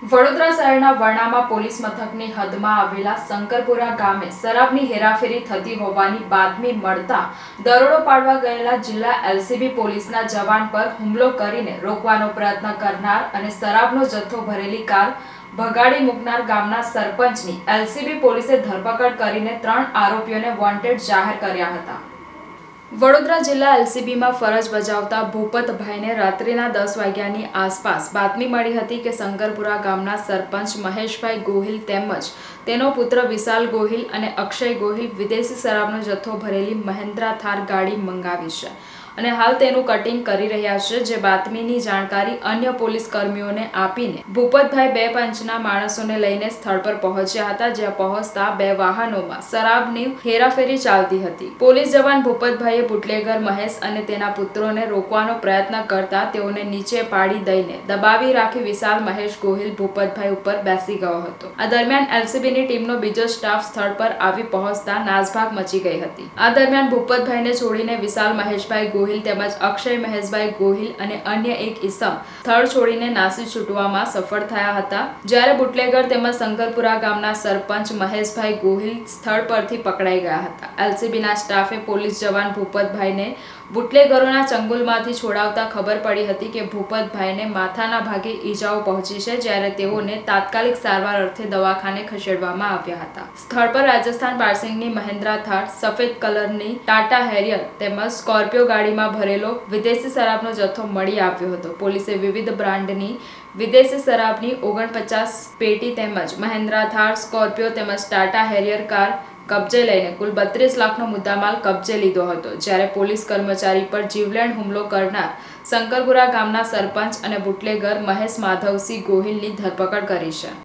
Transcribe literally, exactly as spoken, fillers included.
વડોદરા શહેરના વર્ણામાં પોલીસ મથકની હદમાં આવેલા શંકરપુરા ગામે શરાબની હેરાફેરી થતી હોવાની બાતમી મળતા દરોડો પાડવા ગયેલા જિલ્લા એલસીબી પોલીસના જવાન પર હુમલો કરીને રોકવાનો પ્રયત્ન કરનાર અને શરાબનો જથ્થો ભરેલી કાર ભગાડી મૂકનાર ગામના સરપંચની એલસીબી પોલીસે ધરપકડ કરીને ત્રણ આરોપીઓને વોન્ટેડ જાહેર કર્યા હતા। વડોદરા જિલ્લા એલસીબીમાં ફરજ બજાવતા ભૂપતભાઈને રાત્રિના દસ વાગ્યાની આસપાસ બાતમી મળી હતી કે શંકરપુરા ગામના સરપંચ મહેશભાઈ ગોહિલ તેમજ તેનો પુત્ર વિશાલ ગોહિલ અને અક્ષય ગોહિલ વિદેશી શરાબનો જથ્થો ભરેલી મહિન્દ્રા થાર ગાડી મંગાવી છે અને હાલ તેનું કટિંગ કરી રહ્યા છે। જે બાતમીની જાણકારી અન્ય પોલીસ કર્મીઓને આપીને ભૂપતભાઈ બે પંચના માણસોને લઈને સ્થળ પર પહોંચ્યા હતા। જ્યાં પહોંચતા બે વાહનોમાં શરાબની હેરાફેરી ચાલતી હતી। પોલીસ જવાન ભૂપતભાઈએ બુટલેગર મહેશ અને તેના પુત્રોને રોકવાનો પ્રયત્ન કરતા તેઓને નીચે પાડી દઈને દબાવી રાખી વિશાલ મહેશ ગોહિલ ભૂપતભાઈ ઉપર બેસી ગયો હતો। આ દરમિયાન એલસીબીની ટીમનો બીજો સ્ટાફ સ્થળ પર આવી પહોંચતા નાસભાગ મચી ગઈ હતી। આ દરમિયાન ભૂપતભાઈને છોડીને વિશાલ મહેશભાઈ ગોહિલ તેમજ અક્ષય મહેશભાઈ ગોહિલ અને અન્ય એક ઈસમ સ્થળ છોડીને નાસી છૂટવામાં સફળ થયા હતા। જ્યારે બુટલેગર તેમજ શંકરપુરા ગામના સરપંચ મહેશભાઈ ગોહિલ સ્થળ પરથી પકડાઈ ગયા હતા। એલસીબીના સ્ટાફે પોલીસ જવાન ભૂપતભાઈને બુટલેગરોના ચંગુલમાંથી છોડાવતા ખબર પડી હતી કે ભૂપતભાઈને માથાના ભાગે ઈજાઓ પહોંચી છે, જ્યારે તેઓને તાત્કાલિક સારવાર અર્થે દવાખાને ખસેડવામાં આવ્યા હતા। સ્થળ પર રાજસ્થાન પાર્સિંગની મહિન્દ્રા થાર, સફેદ કલરની ટાટા હેરિયર તેમજ સ્કોર્પિયો ગાડીમાં ભરેલો વિદેશી શરાબનો જથ્થો મળી આવ્યો હતો। પોલીસે વિવિધ બ્રાન્ડની વિદેશી શરાબની ઓગણપચાસ પેટી તેમજ મહિન્દ્રા થાર, સ્કોર્પિયો તેમજ ટાટા હેરિયર કાર કબજે લઈને કુલ બત્રીસ લાખનો મુદ્દામાલ કબજે લીધો હતો। જ્યારે પોલીસ કર્મચારી પર જીવલેણ હુમલો કરનાર શંકરપુરા ગામના સરપંચ અને બુટલેગર મહેશ માધવસિંહ ગોહિલની ધરપકડ કરી છે।